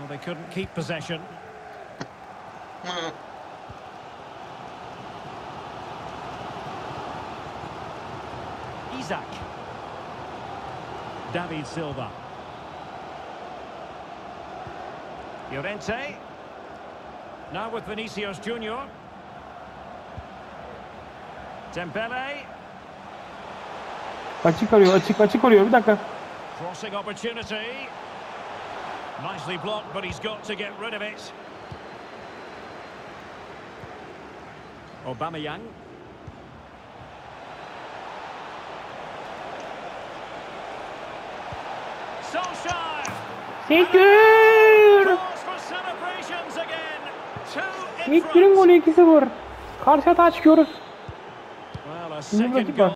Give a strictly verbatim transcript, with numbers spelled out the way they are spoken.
they couldn't keep possession. Isaac. David Silva. Llorente. Now with Vinicius Junior. Dembele. Açık arıyor, açık açık arıyor. Bir dakika. Crossing opportunity. Nicely blocked, but he's got to get rid of it. Aubameyang. Solskjaer. Tekür. Calls for celebrations again. Two in Tekür'ün front. golü iki sıfır. Karşı hata çıkıyoruz. Well, a Bizim second rakip goal. var.